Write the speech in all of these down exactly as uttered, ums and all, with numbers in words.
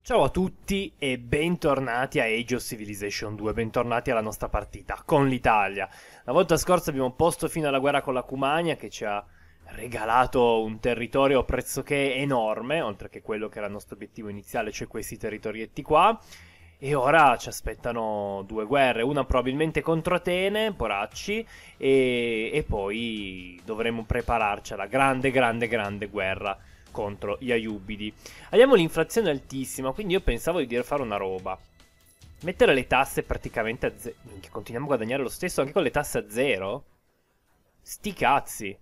Ciao a tutti e bentornati a Age of Civilization due, bentornati alla nostra partita con l'Italia. La volta scorsa abbiamo posto fino alla guerra con la Cumania che ci ha regalato un territorio pressoché enorme, oltre che quello che era il nostro obiettivo iniziale, cioè questi territorietti qua. E ora ci aspettano due guerre, una probabilmente contro Atene, poracci, e, e poi dovremo prepararci alla grande, grande, grande guerra contro gli Aiubidi. Abbiamo l'inflazione altissima, quindi io pensavo di dire fare una roba. Mettere le tasse praticamente a zero. Minchia, continuiamo a guadagnare lo stesso anche con le tasse a zero? Sti cazzi.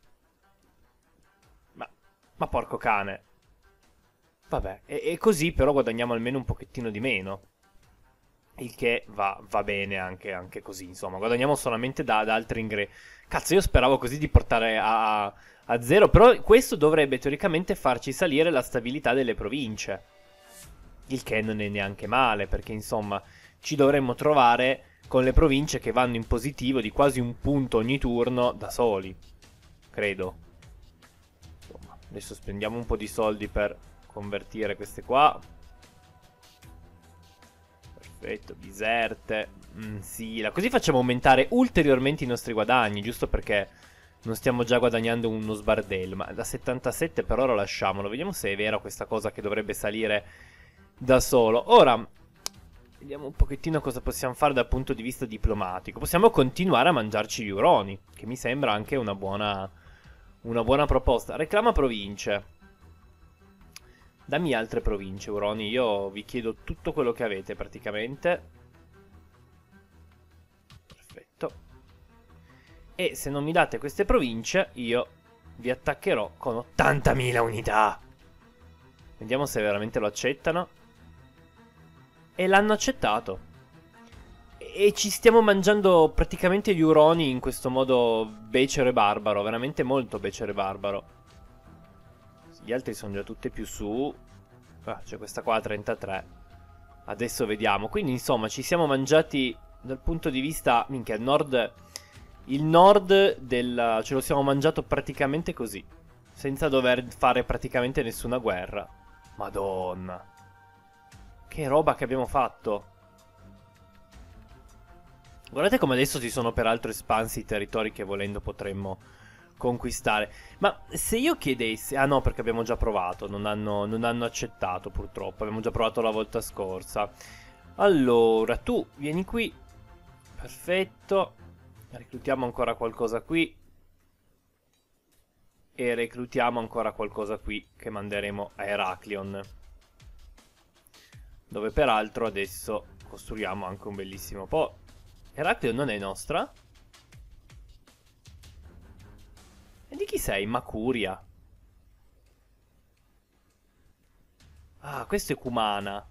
Ma, ma porco cane. Vabbè, e, e così però guadagniamo almeno un pochettino di meno. Il che va, va bene anche, anche così, insomma. Guadagniamo solamente da, da altri ingressi. Cazzo, io speravo così di portare a, a, a zero. Però questo dovrebbe teoricamente farci salire la stabilità delle province. Il che non è neanche male, perché insomma ci dovremmo trovare con le province che vanno in positivo di quasi un punto ogni turno da soli. Credo. Insomma, adesso spendiamo un po' di soldi per convertire queste qua. Perfetto, Biserte, mm, Sila. Così facciamo aumentare ulteriormente i nostri guadagni, giusto perché non stiamo già guadagnando uno sbardello. Ma da settantasette per ora lasciamolo. Vediamo se è vera questa cosa che dovrebbe salire da solo. Ora, vediamo un pochettino cosa possiamo fare dal punto di vista diplomatico. Possiamo continuare a mangiarci gli uroni, che mi sembra anche una buona, una buona proposta. Reclama province. Dammi altre province, Uroni. Io vi chiedo tutto quello che avete, praticamente. Perfetto. E se non mi date queste province, io vi attaccherò con ottantamila unità. Vediamo se veramente lo accettano. E l'hanno accettato. E ci stiamo mangiando praticamente gli Uroni in questo modo becero e barbaro. Veramente molto becero e barbaro. Gli altri sono già tutte più su. Ah, c'è questa qua a trentatré. Adesso vediamo. Quindi insomma ci siamo mangiati dal punto di vista. Minchia, il nord. Il nord del. Ce lo siamo mangiato praticamente così. Senza dover fare praticamente nessuna guerra. Madonna. Che roba che abbiamo fatto. Guardate come adesso si sono peraltro espansi i territori che volendo potremmo conquistare. Ma se io chiedessi. Ah no, perché abbiamo già provato. Non hanno, non hanno accettato purtroppo. Abbiamo già provato la volta scorsa. Allora, tu vieni qui. Perfetto. Reclutiamo ancora qualcosa qui. E reclutiamo ancora qualcosa qui che manderemo a Heraklion. Dove peraltro adesso costruiamo anche un bellissimo po'. Heraklion non è nostra? E di chi sei? Macuria. Ah, questo è Cumana.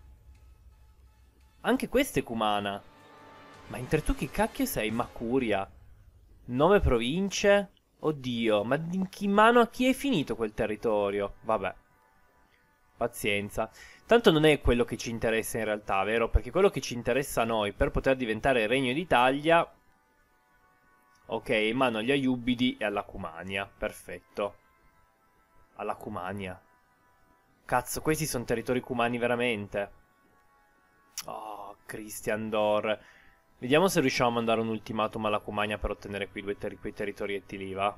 Anche questo è Cumana. Ma entre tu chi cacchio sei? Macuria. Nove province? Oddio, ma in chi mano a chi è finito quel territorio? Vabbè. Pazienza. Tanto non è quello che ci interessa in realtà, vero? Perché quello che ci interessa a noi per poter diventare Regno d'Italia. Ok, in mano agli Aiubidi e alla Cumania. Perfetto. Alla Cumania. Cazzo, questi sono territori cumani veramente. Oh, Christian Dor. Vediamo se riusciamo a mandare un ultimatum alla Cumania per ottenere quei due ter quei territorietti lì, va?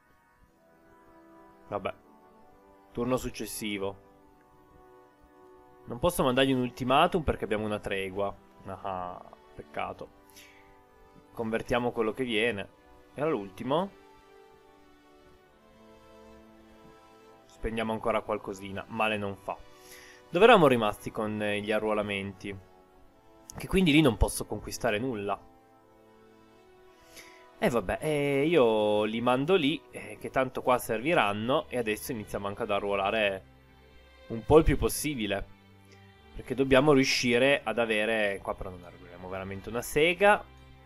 Vabbè. Turno successivo. Non posso mandargli un ultimatum perché abbiamo una tregua. Ah, peccato. Convertiamo quello che viene. Era l'ultimo? Spendiamo ancora qualcosina. Male non fa. Dove eravamo rimasti con eh, gli arruolamenti? Che quindi lì non posso conquistare nulla. E eh, vabbè, eh, io li mando lì, eh, che tanto qua serviranno. E adesso iniziamo anche ad arruolare un po' il più possibile. Perché dobbiamo riuscire ad avere. Qua però non arruoliamo veramente una sega.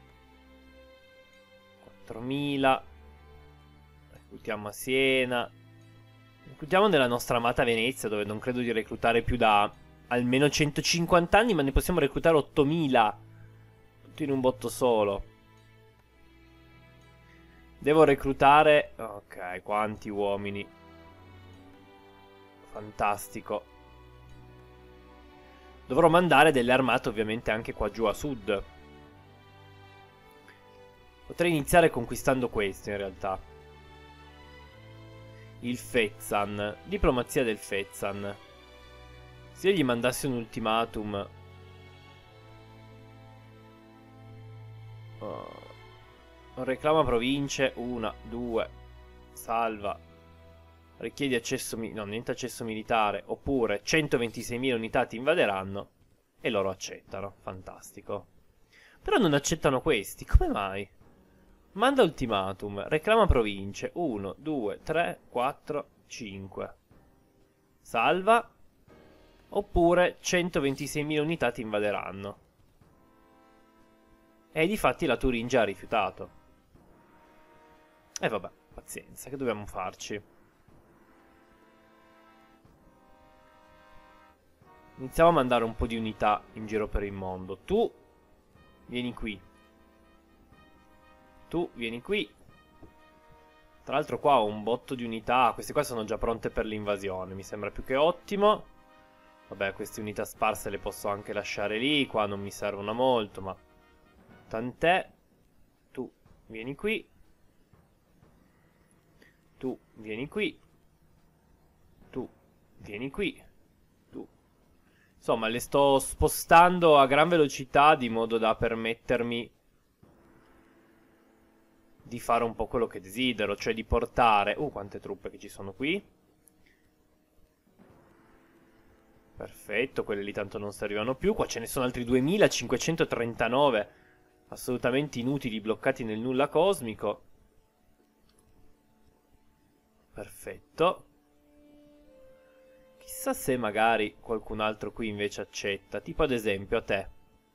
quattromila. Reclutiamo a Siena. Reclutiamo nella nostra amata Venezia, dove non credo di reclutare più da almeno centocinquanta anni, ma ne possiamo reclutare ottomila. Tutto in un botto solo. Devo reclutare. Ok, quanti uomini. Fantastico. dovrò mandare delle armate ovviamente anche qua giù a sud. Potrei iniziare conquistando questo in realtà. Il Fezzan. Diplomazia del Fezzan. Se io gli mandassi un ultimatum... Oh. Reclama province. Una, due. Salva. Richiedi accesso... No, niente accesso militare. Oppure centoventiseimila unità ti invaderanno. E loro accettano. Fantastico. Però non accettano questi. Come mai? Manda ultimatum. Reclama province. uno, due, tre, quattro, cinque. Salva. Oppure centoventiseimila unità ti invaderanno. E difatti la Turingia ha rifiutato. E vabbè, pazienza, che dobbiamo farci? Iniziamo a mandare un po' di unità in giro per il mondo. Tu vieni qui. Tu vieni qui. Tra l'altro qua ho un botto di unità. Queste qua sono già pronte per l'invasione. Mi sembra più che ottimo. Vabbè, queste unità sparse le posso anche lasciare lì. Qua non mi servono molto, ma tant'è. Tu vieni qui. Tu vieni qui. Tu vieni qui. Tu. Insomma, le sto spostando a gran velocità di modo da permettermi di fare un po' quello che desidero, cioè di portare... Uh, quante truppe che ci sono qui. Perfetto, quelle lì tanto non servivano più. Qua ce ne sono altri duemilacinquecentotrentanove assolutamente inutili, bloccati nel nulla cosmico. Perfetto. Chissà se magari qualcun altro qui invece accetta. Tipo ad esempio a te.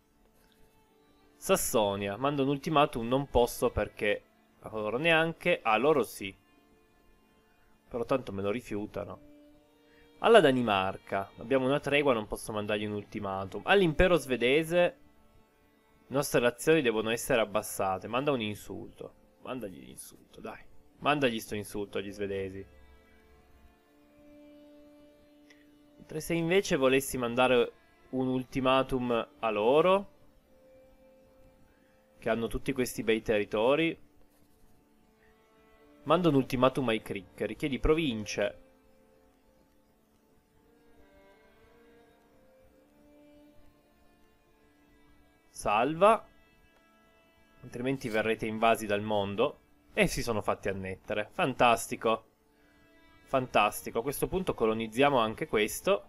Sassonia, mando un ultimatum, non posso perché... A loro neanche, a loro sì. Però tanto me lo rifiutano. Alla Danimarca, abbiamo una tregua, non posso mandargli un ultimatum. All'impero svedese, le nostre relazioni devono essere abbassate. Manda un insulto. Mandagli l'insulto, dai. Mandagli sto insulto agli svedesi. Mentre se invece volessi mandare un ultimatum a loro, che hanno tutti questi bei territori... Mando un ultimatum ai Crick. Richiedi province. Salva. Altrimenti verrete invasi dal mondo. E si sono fatti annettere. Fantastico. Fantastico. A questo punto colonizziamo anche questo.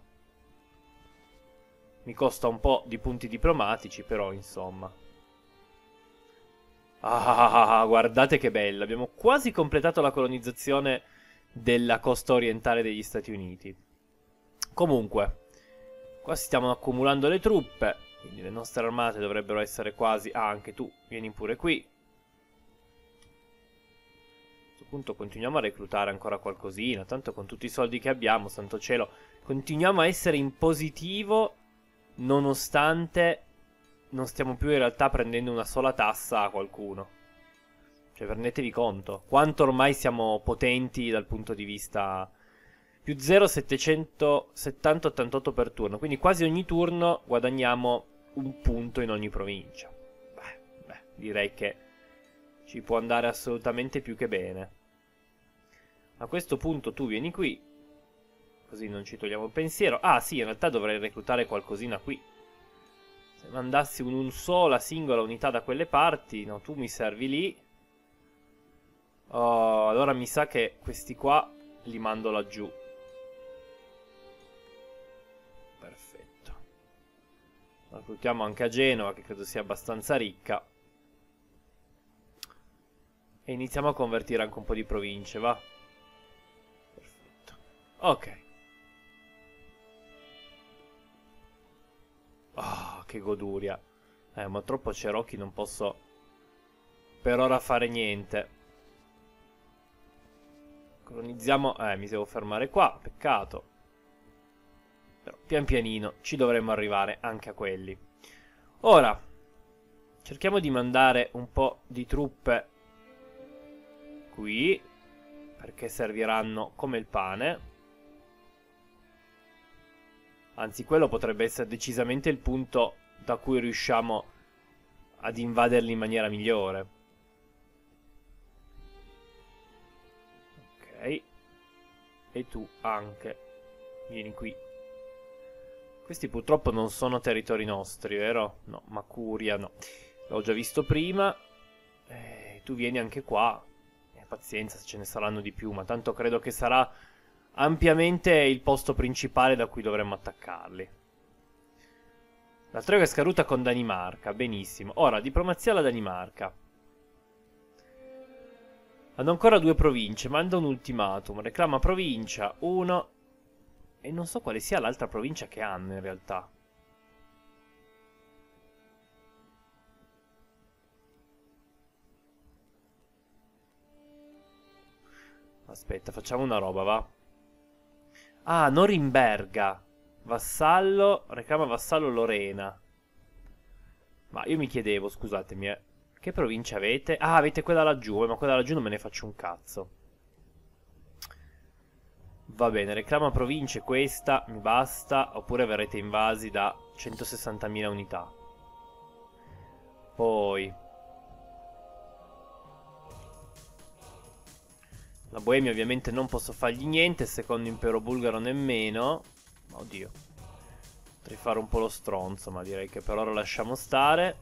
Mi costa un po' di punti diplomatici, però insomma. Ah, guardate che bella. Abbiamo quasi completato la colonizzazione della costa orientale degli Stati Uniti. Comunque, qua stiamo accumulando le truppe, quindi le nostre armate dovrebbero essere quasi... Ah, anche tu, vieni pure qui. A questo punto continuiamo a reclutare ancora qualcosina, tanto con tutti i soldi che abbiamo, santo cielo, continuiamo a essere in positivo nonostante... non stiamo più in realtà prendendo una sola tassa a qualcuno. Cioè, rendetevi conto quanto ormai siamo potenti dal punto di vista... Più zero virgola settecentosettanta ottantotto per turno. Quindi quasi ogni turno guadagniamo un punto in ogni provincia. Beh, beh, direi che ci può andare assolutamente più che bene. A questo punto tu vieni qui, così non ci togliamo il pensiero. Ah sì, in realtà dovrei reclutare qualcosina qui. Se mandassi un, un sola singola unità da quelle parti... No, tu mi servi lì. Oh, allora mi sa che questi qua li mando laggiù. Perfetto. Reclutiamo anche a Genova, che credo sia abbastanza ricca. E iniziamo a convertire anche un po' di province, va? Perfetto. Ok. Ah, che goduria. Eh, ma troppo Cherokee, non posso per ora fare niente. Colonizziamo... Eh, mi devo fermare qua, peccato. Però pian pianino ci dovremmo arrivare anche a quelli. Ora, cerchiamo di mandare un po' di truppe qui, perché serviranno come il pane. Anzi, quello potrebbe essere decisamente il punto da cui riusciamo ad invaderli in maniera migliore. Ok. E tu anche. Vieni qui. Questi purtroppo non sono territori nostri, vero? No, Makuria no. L'ho già visto prima. Eh, tu vieni anche qua. Eh, pazienza se ce ne saranno di più, ma tanto credo che sarà ampiamente il posto principale da cui dovremmo attaccarli. La tregua è scaduta con Danimarca, benissimo. Ora, diplomazia alla Danimarca. Hanno ancora due province, manda un ultimatum, reclama provincia, uno. E non so quale sia l'altra provincia che hanno in realtà. Aspetta, facciamo una roba, va. Ah, Norimberga. Vassallo, reclama vassallo Lorena. Ma io mi chiedevo, scusatemi, eh, che provincia avete? Ah, avete quella laggiù, eh, ma quella laggiù non me ne faccio un cazzo. Va bene, reclama province questa, mi basta, oppure verrete invasi da centosessantamila unità. Poi la Boemia ovviamente non posso fargli niente, il secondo impero bulgaro nemmeno. Oddio, potrei fare un po' lo stronzo, ma direi che per ora lasciamo stare.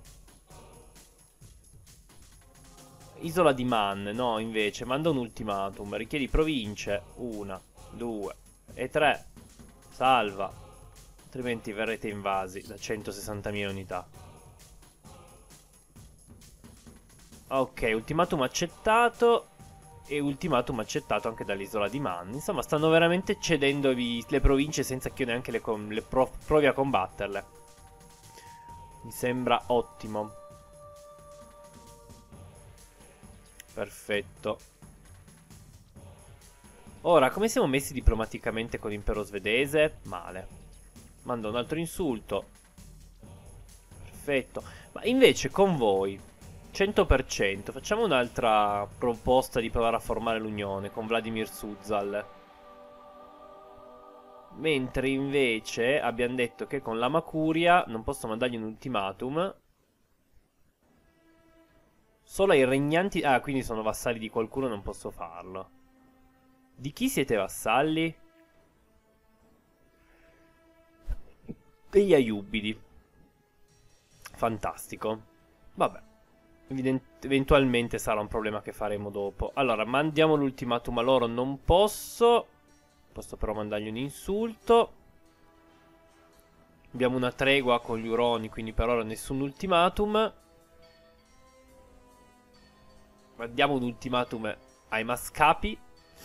Isola di Man, no, invece, manda un ultimatum, richiedi province, una, due e tre, salva, altrimenti verrete invasi da centosessantamila unità. Ok, ultimatum accettato. E ultimatum accettato anche dall'isola di Man. Insomma, stanno veramente cedendo le province senza che io neanche le, le prov provi a combatterle. Mi sembra ottimo. Perfetto. Ora, come siamo messi diplomaticamente con l'impero svedese? Male. Manda un altro insulto. Perfetto. Ma invece con voi cento per cento. Facciamo un'altra proposta di provare a formare l'unione con Vladimir Suzdal. Mentre invece abbiamo detto che con la Makuria non posso mandargli un ultimatum. Solo ai regnanti... Ah, quindi sono vassalli di qualcuno, non posso farlo. Di chi siete vassalli? Degli Ayubidi. Fantastico. Vabbè. Eventualmente sarà un problema che faremo dopo. Allora, mandiamo l'ultimatum a loro. Non posso. Posso però mandargli un insulto. Abbiamo una tregua con gli Uroni, quindi per ora nessun ultimatum. Mandiamo un ultimatum ai Mascapi.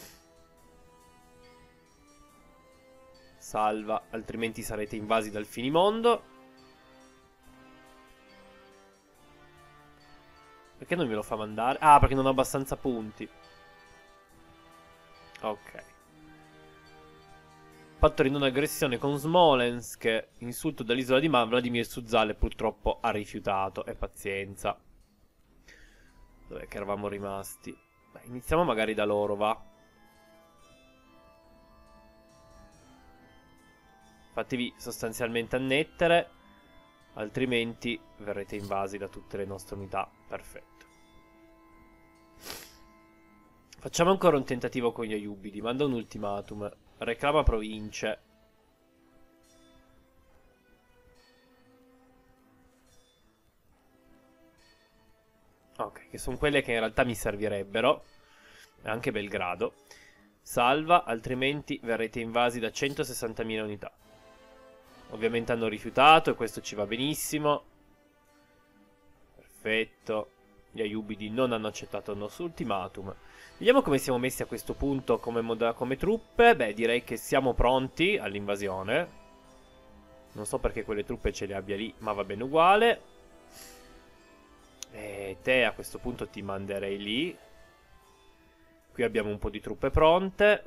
Salva, altrimenti sarete invasi dal finimondo. Perché non me lo fa mandare? Ah, perché non ho abbastanza punti. Ok. Patto di non aggressione con Smolensk. Insulto dall'isola di Man. Vladimir Suzdal purtroppo ha rifiutato. E pazienza. Dov'è che eravamo rimasti? Beh, iniziamo magari da loro, va. Fatevi sostanzialmente annettere. Altrimenti verrete invasi da tutte le nostre unità. Perfetto. Facciamo ancora un tentativo con gli Ayubidi. Manda un ultimatum. Reclama province. Ok, che sono quelle che in realtà mi servirebbero. Anche Belgrado. Salva, altrimenti verrete invasi da centosessantamila unità. Ovviamente hanno rifiutato e questo ci va benissimo. Perfetto. Gli Ayubidi non hanno accettato il nostro ultimatum. Vediamo come siamo messi a questo punto come, come truppe. Beh, direi che siamo pronti all'invasione. Non so perché quelle truppe ce le abbia lì, ma va bene uguale. E te a questo punto ti manderei lì. Qui abbiamo un po' di truppe pronte.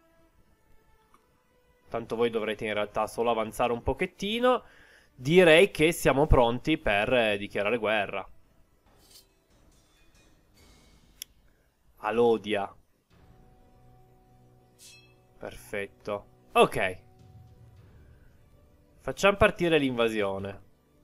Tanto voi dovrete in realtà solo avanzare un pochettino. Direi che siamo pronti per eh, dichiarare guerra. Alodia. Perfetto. Ok. Facciamo partire l'invasione.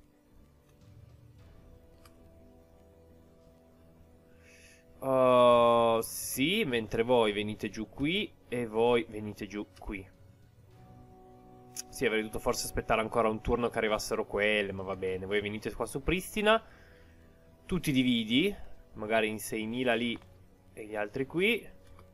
Uh, sì, mentre voi venite giù qui e voi venite giù qui. Sì, avrei dovuto forse aspettare ancora un turno che arrivassero quelle, ma va bene. Voi venite qua su Pristina. Tu ti dividi, magari in seimila lì e gli altri qui.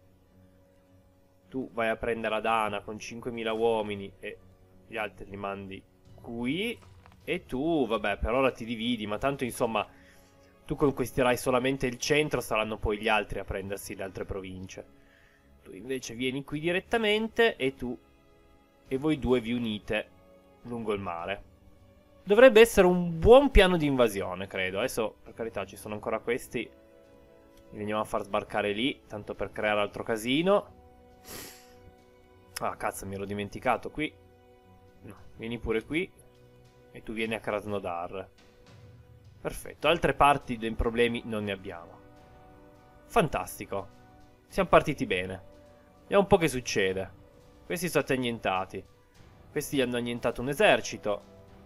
Tu vai a prendere Adana con cinquemila uomini e gli altri li mandi qui. E tu, vabbè, per ora ti dividi, ma tanto insomma tu conquisterai solamente il centro, saranno poi gli altri a prendersi le altre province. Tu invece vieni qui direttamente e tu e voi due vi unite lungo il mare. Dovrebbe essere un buon piano di invasione, credo. Adesso, per carità, ci sono ancora questi. Li veniamo a far sbarcare lì, tanto per creare altro casino. Ah, cazzo, mi ero dimenticato. Qui no, vieni pure qui. E tu vieni a Krasnodar. Perfetto, altre parti dei problemi non ne abbiamo. Fantastico. Siamo partiti bene. Vediamo un po' che succede. Questi sono stati annientati. Questi gli hanno annientato un esercito.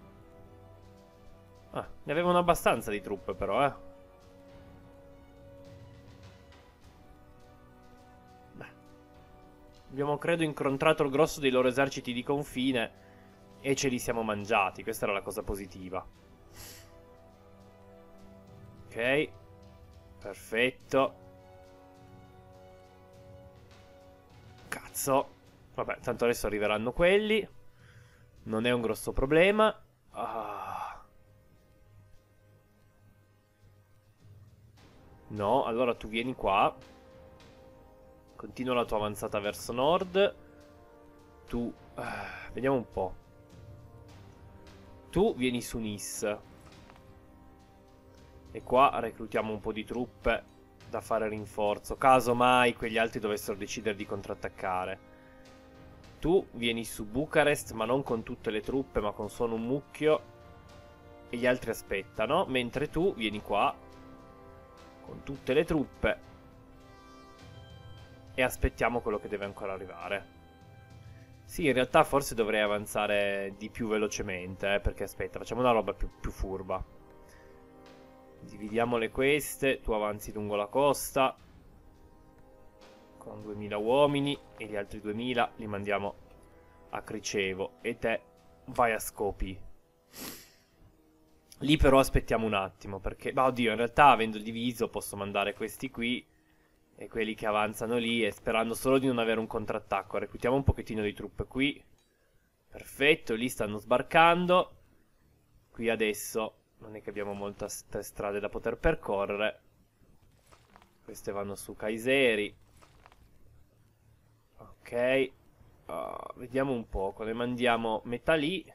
Ah, ne avevano abbastanza di truppe però, eh. Beh. Abbiamo credo incontrato il grosso dei loro eserciti di confine e ce li siamo mangiati. Questa era la cosa positiva. Ok. Perfetto. Cazzo. Vabbè, tanto adesso arriveranno quelli. Non è un grosso problema. Ah. No, allora tu vieni qua. Continua la tua avanzata verso nord. Tu... Ah, vediamo un po'. Tu vieni su Nis. E qua reclutiamo un po' di truppe da fare rinforzo, caso mai quegli altri dovessero decidere di contrattaccare. Tu vieni su Bucarest, ma non con tutte le truppe, ma con solo un mucchio. E gli altri aspettano. Mentre tu vieni qua con tutte le truppe e aspettiamo quello che deve ancora arrivare. Sì, in realtà forse dovrei avanzare di più velocemente, eh, perché aspetta, facciamo una roba più, più furba. Dividiamole queste. Tu avanzi lungo la costa con duemila uomini e gli altri duemila li mandiamo a Kricevo. E te vai a Skopje. Lì però aspettiamo un attimo, perché... Ma oddio, in realtà avendo diviso posso mandare questi qui e quelli che avanzano lì, e sperando solo di non avere un contrattacco. Reclutiamo un pochettino di truppe qui. Perfetto, lì stanno sbarcando. Qui adesso non è che abbiamo molte strade da poter percorrere. Queste vanno su Kayseri. Ok. Uh, vediamo un po'. Ne mandiamo metà lì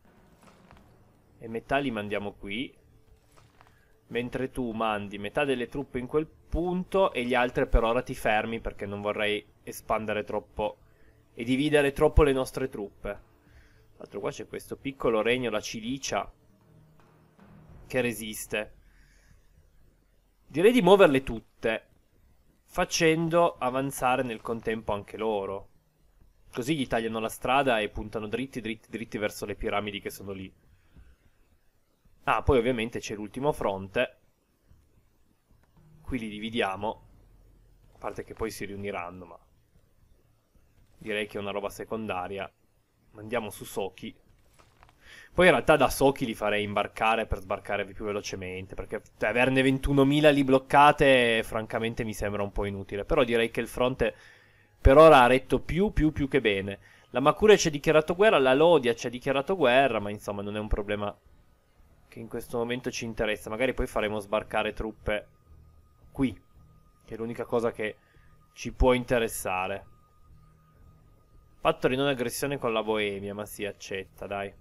e metà li mandiamo qui. Mentre tu mandi metà delle truppe in quel punto e gli altri per ora ti fermi, perché non vorrei espandere troppo e dividere troppo le nostre truppe. Tra l'altro qua c'è questo piccolo regno, la Cilicia, che resiste. Direi di muoverle tutte, facendo avanzare nel contempo anche loro. Così gli tagliano la strada e puntano dritti, dritti, dritti verso le piramidi che sono lì. Ah, poi ovviamente c'è l'ultimo fronte. Qui li dividiamo. A parte che poi si riuniranno, ma direi che è una roba secondaria. Mandiamo su Sochi. Poi in realtà da Sochi li farei imbarcare per sbarcare più velocemente, perché averne ventunomila lì bloccate francamente mi sembra un po' inutile. Però direi che il fronte per ora ha retto più, più, più che bene. La Makure ci ha dichiarato guerra, la Lodia ci ha dichiarato guerra, ma insomma non è un problema che in questo momento ci interessa. Magari poi faremo sbarcare truppe qui, che è l'unica cosa che ci può interessare. Patto di non aggressione con la Boemia, ma si accetta, dai.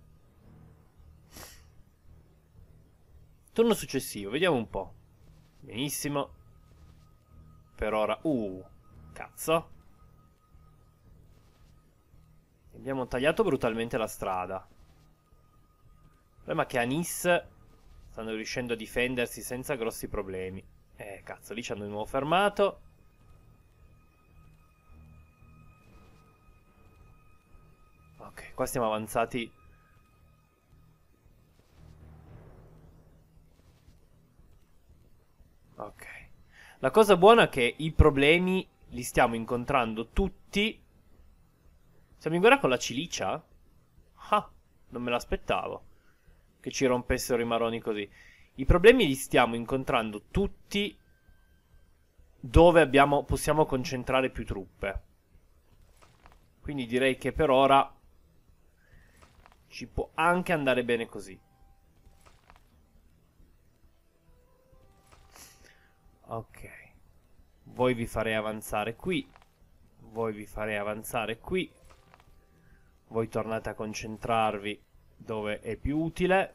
Turno successivo, vediamo un po'. Benissimo. Per ora... Uh, cazzo. Abbiamo tagliato brutalmente la strada. Il problema è che a Nis stanno riuscendo a difendersi senza grossi problemi. Eh, cazzo, lì ci hanno di nuovo fermato. Ok, qua siamo avanzati Ok. La cosa buona è che i problemi li stiamo incontrando tutti. Siamo in guerra con la Cilicia? Ah, non me l'aspettavo che ci rompessero i maroni così. I problemi li stiamo incontrando tutti dove abbiamo, possiamo concentrare più truppe. Quindi direi che per ora ci può anche andare bene così. Ok. Voi vi farei avanzare qui. Voi vi farei avanzare qui. Voi tornate a concentrarvi dove è più utile.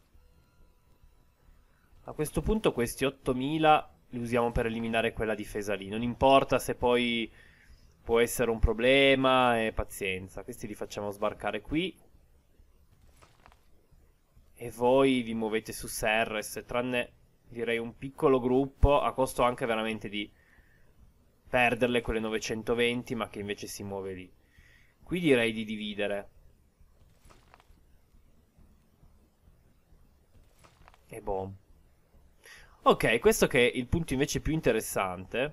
A questo punto questi ottomila li usiamo per eliminare quella difesa lì. Non importa se poi può essere un problema, e pazienza. Questi li facciamo sbarcare qui. E voi vi muovete su Serres, tranne direi un piccolo gruppo, a costo anche veramente di perderle quelle novecentoventi, ma che invece si muove lì. Qui direi di dividere. E boh. Ok, questo che è il punto invece più interessante.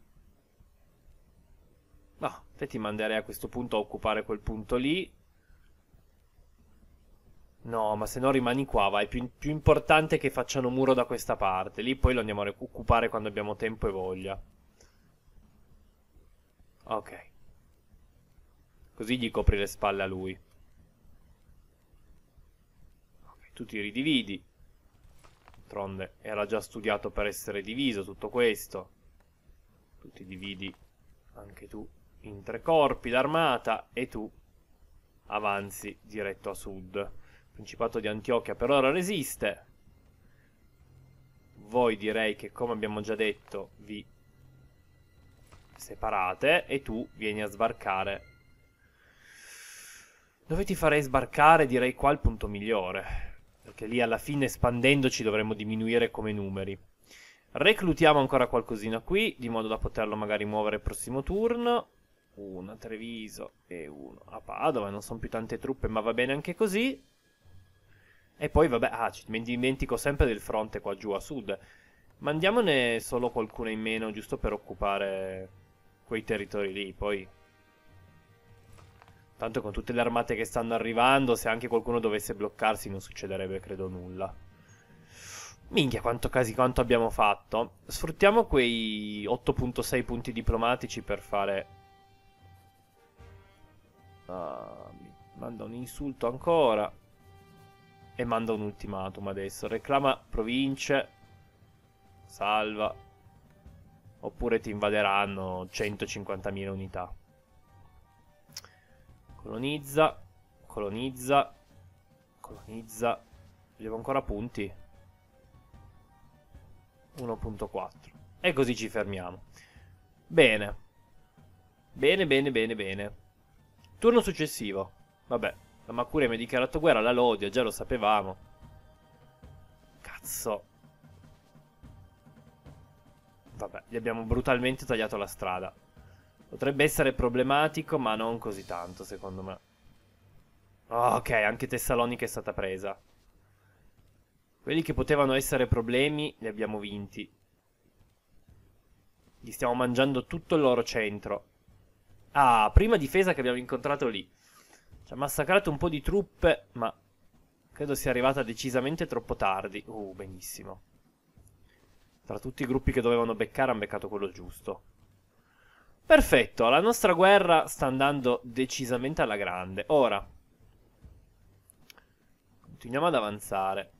No, te ti manderei a questo punto a occupare quel punto lì. No, ma se no rimani qua, vai. Più, più importante che facciano muro da questa parte. Lì poi lo andiamo a occupare quando abbiamo tempo e voglia. Ok. Così gli copri le spalle a lui. Ok, tu ti ridividi. D'altronde era già studiato per essere diviso tutto questo. Tu ti dividi anche tu in tre corpi d'armata e tu avanzi diretto a sud. Il Principato di Antiochia per ora resiste. Voi direi che, come abbiamo già detto, vi separate e tu vieni a sbarcare. Dove ti farei sbarcare? Direi qua il punto migliore, perché lì alla fine, espandendoci, dovremmo diminuire come numeri. Reclutiamo ancora qualcosina qui, di modo da poterlo magari muovere il prossimo turno. Uno a Treviso e uno a Padova. Non sono più tante truppe, ma va bene anche così. E poi vabbè, ah, ci dimentico sempre del fronte qua giù a sud. Mandiamone solo qualcuna in meno, giusto per occupare quei territori lì. Poi, tanto con tutte le armate che stanno arrivando, se anche qualcuno dovesse bloccarsi non succederebbe credo nulla. Minchia, quanto casi, quanto abbiamo fatto. Sfruttiamo quei otto virgola sei punti diplomatici per fare... Uh, mi manda un insulto ancora. E manda un ultimatum adesso. Reclama province. Salva. Oppure ti invaderanno centocinquantamila unità. Colonizza. Colonizza. Colonizza. Abbiamo ancora punti. uno virgola quattro. E così ci fermiamo. Bene. Bene, bene, bene, bene. Turno successivo. Vabbè. La Macuria mi ha dichiarato guerra, la Lodia, già lo sapevamo. Cazzo. Vabbè, gli abbiamo brutalmente tagliato la strada. Potrebbe essere problematico, ma non così tanto, secondo me. Oh, ok, anche Tessalonica è stata presa. Quelli che potevano essere problemi li abbiamo vinti. Gli stiamo mangiando tutto il loro centro. Ah, prima difesa che abbiamo incontrato lì. Ci ha massacrato un po' di truppe, ma credo sia arrivata decisamente troppo tardi. Uh, benissimo. Tra tutti i gruppi che dovevano beccare, hanno beccato quello giusto. Perfetto, la nostra guerra sta andando decisamente alla grande. Ora, continuiamo ad avanzare.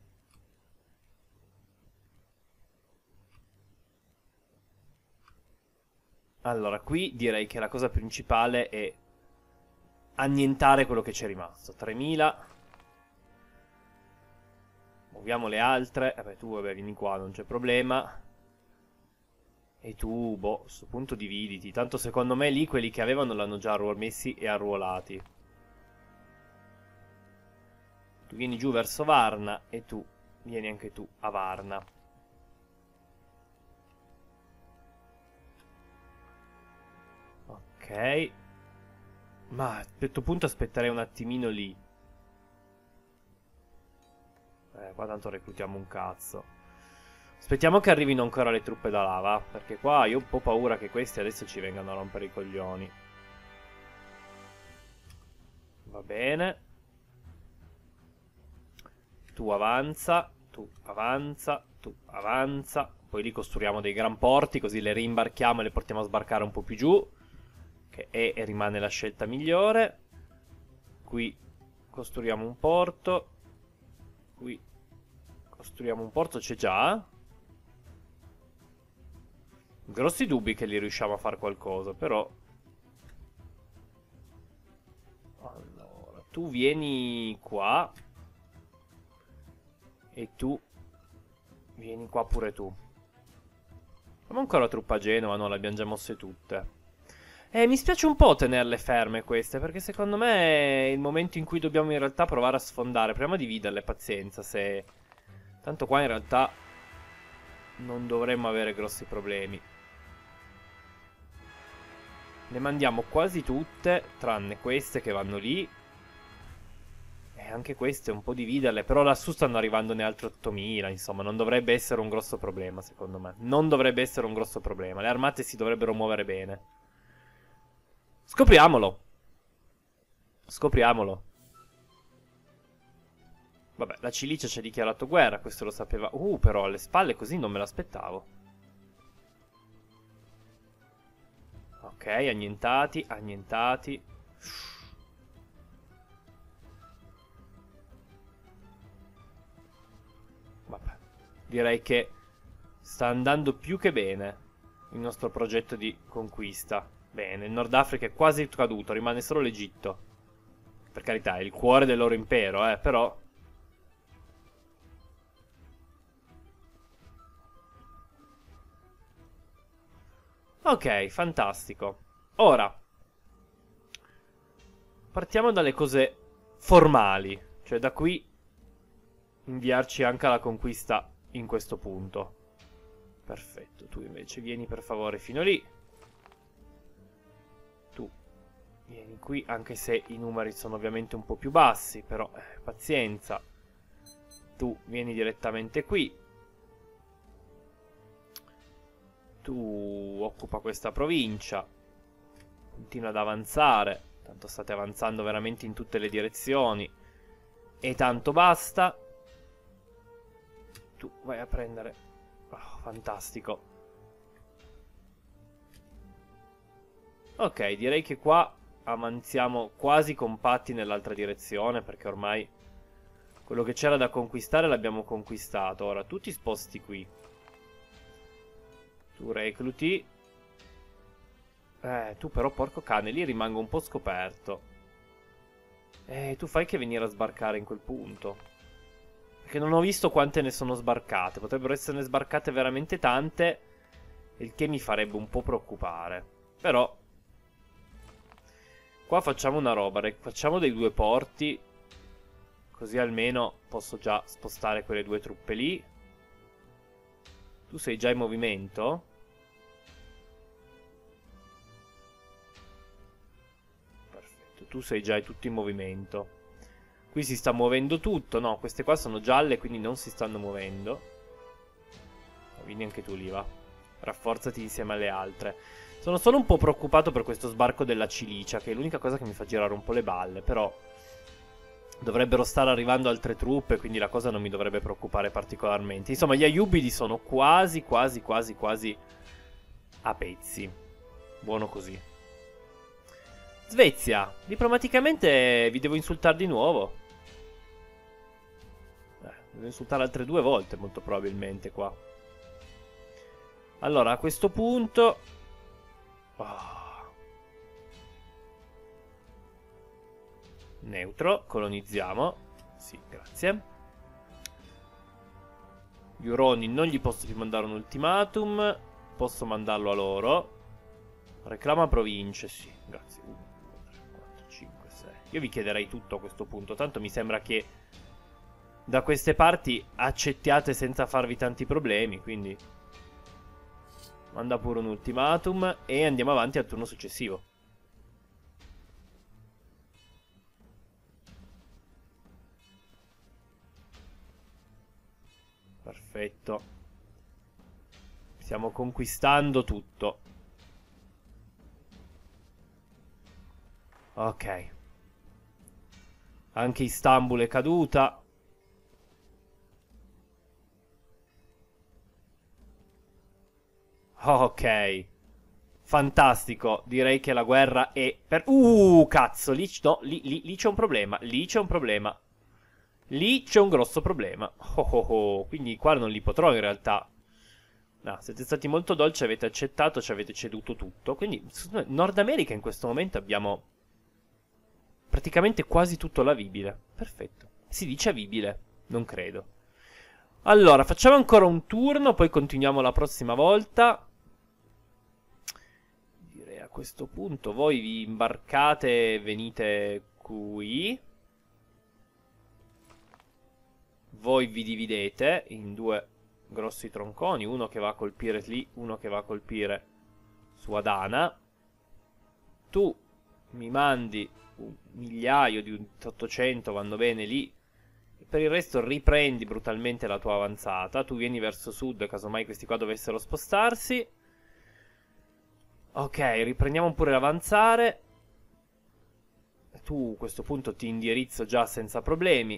Allora, qui direi che la cosa principale è annientare quello che c'è rimasto. tremila. Muoviamo le altre. Vabbè, tu vabbè, vieni qua, non c'è problema. E tu, boh, a questo punto dividiti. Tanto secondo me lì quelli che avevano l'hanno già messi e arruolati. Tu vieni giù verso Varna e tu vieni anche tu a Varna. Ok. Ma a questo punto aspetterei un attimino lì. Eh, qua tanto reclutiamo un cazzo. Aspettiamo che arrivino ancora le truppe da lava, perché qua io ho un po' paura che questi adesso ci vengano a rompere i coglioni. Va bene. Tu avanza, tu avanza, tu avanza. Poi lì costruiamo dei gran porti, così le rimbarchiamo e le portiamo a sbarcare un po' più giù, che è e rimane la scelta migliore. Qui costruiamo un porto. Qui costruiamo un porto, c'è già. Grossi dubbi che li riusciamo a fare qualcosa, però. Allora, tu vieni qua. E tu vieni qua pure tu. Abbiamo ancora truppa a Genova, no, le abbiamo già mosse tutte. Eh, mi spiace un po' tenerle ferme queste, perché secondo me è il momento in cui dobbiamo in realtà provare a sfondare. Proviamo a dividerle, pazienza, se... Tanto qua in realtà non dovremmo avere grossi problemi. Le mandiamo quasi tutte, tranne queste che vanno lì. E anche queste un po' dividerle, però lassù stanno arrivando ne altre ottomila, insomma, non dovrebbe essere un grosso problema, secondo me. Non dovrebbe essere un grosso problema, le armate si dovrebbero muovere bene. Scopriamolo. Scopriamolo. Vabbè, la Cilicia ci ha dichiarato guerra, questo lo sapeva. Uh, però alle spalle così non me l'aspettavo. Ok, annientati, annientati. Vabbè, direi che sta andando più che bene il nostro progetto di conquista. Bene, il Nord Africa è quasi caduto, rimane solo l'Egitto. Per carità, è il cuore del loro impero, eh, però... Ok, fantastico. Ora, partiamo dalle cose formali. Cioè, da qui inviarci anche alla conquista in questo punto. Perfetto, tu invece vieni per favore fino lì. Tu vieni qui, anche se i numeri sono ovviamente un po' più bassi, però eh, pazienza. Tu vieni direttamente qui. Tu occupa questa provincia. Continua ad avanzare. Tanto state avanzando veramente in tutte le direzioni. E tanto basta. Tu vai a prendere... Oh, fantastico. Ok, direi che qua avanziamo quasi compatti nell'altra direzione, perché ormai quello che c'era da conquistare l'abbiamo conquistato. Ora tu ti sposti qui. Tu recluti. Eh, tu però porco cane, lì rimango un po' scoperto. Eh, tu fai che venire a sbarcare in quel punto. Perché non ho visto quante ne sono sbarcate. Potrebbero esserne sbarcate veramente tante, il che mi farebbe un po' preoccupare. Però qua facciamo una roba, facciamo dei due porti, così almeno posso già spostare quelle due truppe lì. Tu sei già in movimento? Perfetto, tu sei già tutto in movimento. Qui si sta muovendo tutto. No, queste qua sono gialle, quindi non si stanno muovendo. Vieni anche tu lì, va. Rafforzati insieme alle altre. Sono solo un po' preoccupato per questo sbarco della Cilicia, che è l'unica cosa che mi fa girare un po' le balle, però dovrebbero stare arrivando altre truppe, quindi la cosa non mi dovrebbe preoccupare particolarmente. Insomma, gli Ayubidi sono quasi, quasi, quasi, quasi a pezzi. Buono così. Svezia, diplomaticamente vi devo insultare di nuovo. Eh, devo insultare altre due volte, molto probabilmente, qua. Allora, a questo punto... Oh. Neutro, colonizziamo. Sì, grazie. Gli Uroni non gli posso più mandare un ultimatum. Posso mandarlo a loro. Reclama province, sì, grazie. uno, due, tre, quattro, cinque, sei. Io vi chiederei tutto a questo punto. Tanto mi sembra che da queste parti accettiate senza farvi tanti problemi, quindi manda pure un ultimatum e andiamo avanti al turno successivo. Perfetto. Stiamo conquistando tutto. Ok. Anche Istanbul è caduta. Ok. Fantastico. Direi che la guerra è per... Uh, cazzo. Lì, no, lì, lì, lì c'è un problema. Lì c'è un problema. Lì c'è un grosso problema. Oh, oh, oh. Quindi qua non li potrò in realtà. No, siete stati molto dolci, avete accettato, ci avete ceduto tutto. Quindi, in Nord America in questo momento abbiamo praticamente quasi tutto l'avibile. Perfetto. Si dice avibile, non credo. Allora, facciamo ancora un turno, poi continuiamo la prossima volta. Direi a questo punto voi vi imbarcate e venite qui. Voi vi dividete in due grossi tronconi, uno che va a colpire lì, uno che va a colpire su Adana. Tu mi mandi un migliaio di ottocento, vanno bene lì. E per il resto riprendi brutalmente la tua avanzata. Tu vieni verso sud, casomai questi qua dovessero spostarsi. Ok, riprendiamo pure l'avanzare. Tu a questo punto ti indirizzo già senza problemi.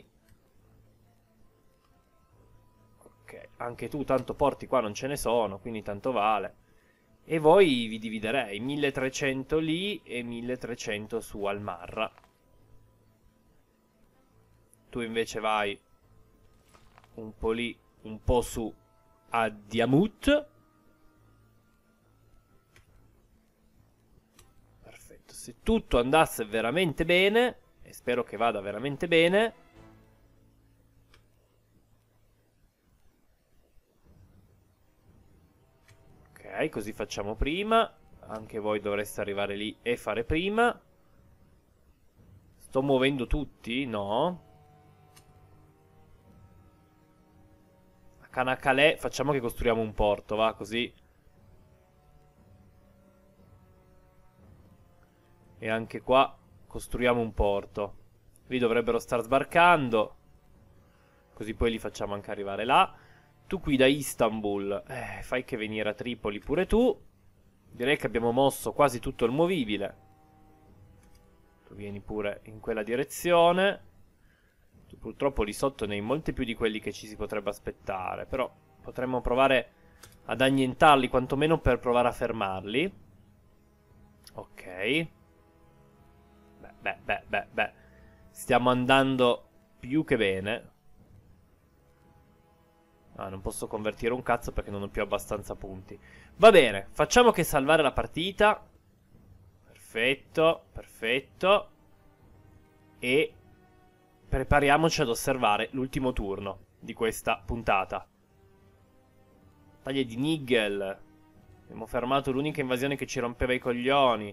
Ok, anche tu tanto porti qua non ce ne sono, quindi tanto vale. E voi vi dividerei, milletrecento lì e milletrecento su Al-Marra. Tu invece vai un po' lì, un po' su Adiamut. Perfetto, se tutto andasse veramente bene, e spero che vada veramente bene... Ok, così facciamo prima. Anche voi dovreste arrivare lì e fare prima. Sto muovendo tutti? No. A Kanakalè facciamo che costruiamo un porto, va, così. E anche qua costruiamo un porto. Lì dovrebbero star sbarcando. Così poi li facciamo anche arrivare là. Tu qui da Istanbul, eh, fai che venire a Tripoli pure tu. Direi che abbiamo mosso quasi tutto il movibile. Tu vieni pure in quella direzione. Tu purtroppo lì sotto ne hai molti più di quelli che ci si potrebbe aspettare. Però potremmo provare ad annientarli, quantomeno per provare a fermarli. Ok. Beh, beh, beh, beh, beh. Stiamo andando più che bene. Ah, non posso convertire un cazzo perché non ho più abbastanza punti. Va bene, facciamo che salvare la partita. Perfetto, perfetto. E prepariamoci ad osservare l'ultimo turno di questa puntata. Battaglia di Nigel. Abbiamo fermato l'unica invasione che ci rompeva i coglioni.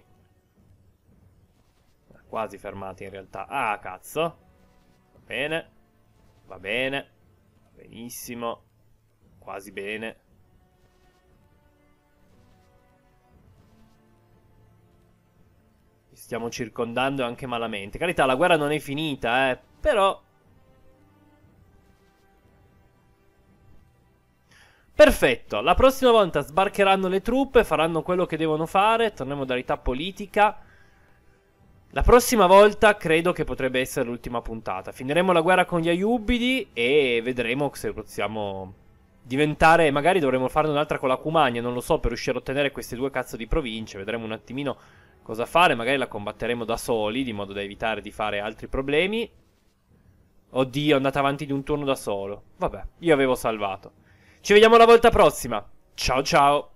Quasi fermati in realtà. Ah, cazzo. Va bene. Va bene. Benissimo. Quasi bene. Ci stiamo circondando anche malamente. Carità, la guerra non è finita, eh. Però... perfetto. La prossima volta sbarcheranno le truppe, faranno quello che devono fare. Torniamo a modalità politica. La prossima volta credo che potrebbe essere l'ultima puntata. Finiremo la guerra con gli Ayubidi e vedremo se possiamo diventare... magari dovremo farne un'altra con la Cumania, non lo so, per riuscire a ottenere queste due cazzo di province. Vedremo un attimino cosa fare, magari la combatteremo da soli, di modo da evitare di fare altri problemi. Oddio, è andata avanti di un turno da solo. Vabbè, io avevo salvato. Ci vediamo la volta prossima. Ciao ciao.